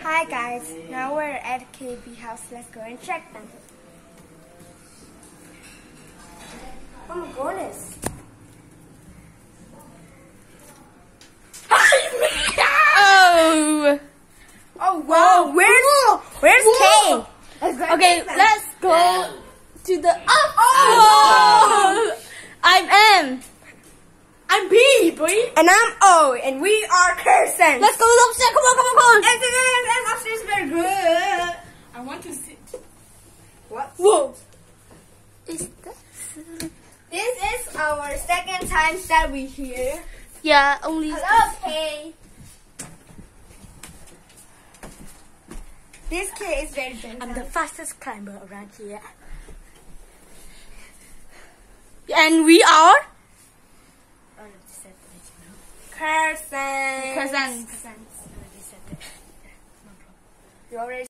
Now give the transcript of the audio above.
Hi guys, now we're at KB house. Let's go and check them. Oh my goodness. Oh! Oh wow, where's Kay? Okay, let's go to the oh! I'm M. I'm B, boy. And I'm O, and we are Kirsten. Let's go upstairs. Come on. And upstairs very good. I want to see. What? Whoa! Is that? This is our second time that we here. Yeah, only. Hello, Kay. This Kay is very gentle. I'm the fastest climber around here. And we are Kirsten. Kirsten. You already